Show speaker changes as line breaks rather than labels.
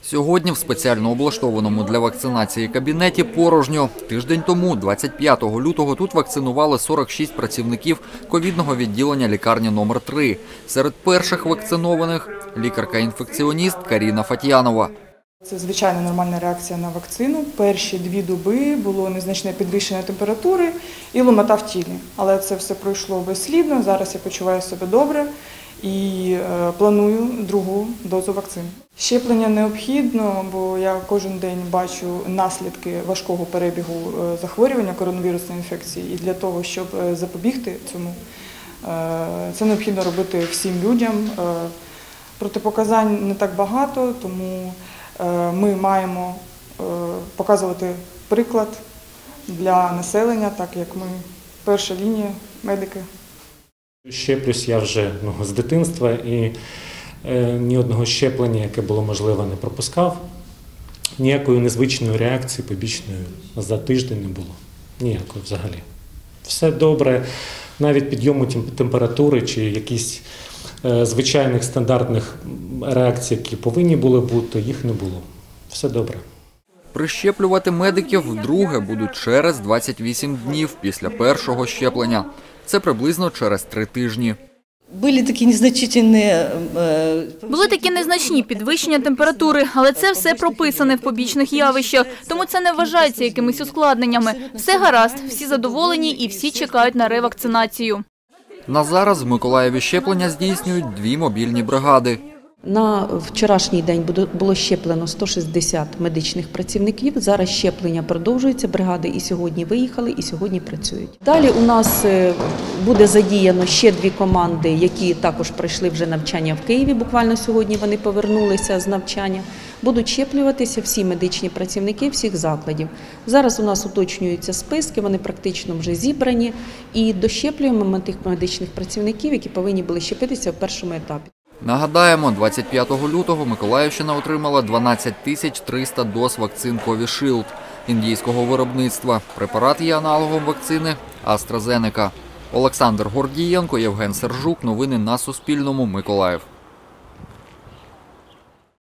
Сьогодні в спеціально облаштованому для вакцинації кабінеті порожньо. Тиждень тому, 25 лютого, тут вакцинували 46 працівників ковідного відділення лікарні номер 3. Серед перших вакцинованих – лікарка-інфекціоніст Каріна Фатьянова.
Це звичайна нормальна реакція на вакцину. Перші 2 доби було незначне підвищення температури і ломота в тілі. Але це все пройшло безслідно, зараз я почуваю себе добре і планую другу дозу вакцини. Щеплення необхідно, бо я кожен день бачу наслідки важкого перебігу захворювання коронавірусної інфекції. І для того, щоб запобігти цьому, це необхідно робити всім людям. Протипоказань не так багато, тому ми маємо показувати приклад для населення, так як ми перша лінія, медики.
Щеплюсь я вже з дитинства і ні одного щеплення, яке було можливо, не пропускав. Ніякої незвичної реакції побічної за тиждень не було. Ніякої взагалі. Все добре, навіть підйому температури чи якісь звичайних стандартних реакцій, які повинні були бути, їх не було. Все добре.
Прищеплювати медиків вдруге будуть через 28 днів після першого щеплення. Це приблизно через 3 тижні.
Були такі незначні підвищення температури, але це все прописане в побічних явищах, тому це не вважається якимись ускладненнями. Все гаразд, всі задоволені і всі чекають на ревакцинацію.
На зараз в Миколаєві щеплення здійснюють 2 мобільні бригади.
На вчорашній день було щеплено 160 медичних працівників. Зараз щеплення продовжується. Бригади і сьогодні виїхали, і сьогодні працюють. Далі у нас буде задіяно ще 2 команди, які також пройшли вже навчання в Києві. Буквально сьогодні вони повернулися з навчання. Будуть щеплюватися всі медичні працівники всіх закладів. Зараз у нас уточнюються списки, вони практично вже зібрані. І дощеплюємо ми тих медичних працівників, які повинні були щепитися в першому етапі.
Нагадаємо, 25 лютого Миколаївщина отримала 12 300 доз вакцин Covishield індійського виробництва. Препарат є аналогом вакцини AstraZeneca. Олександр Гордієнко, Євген Сержук. Новини на Суспільному. Миколаїв.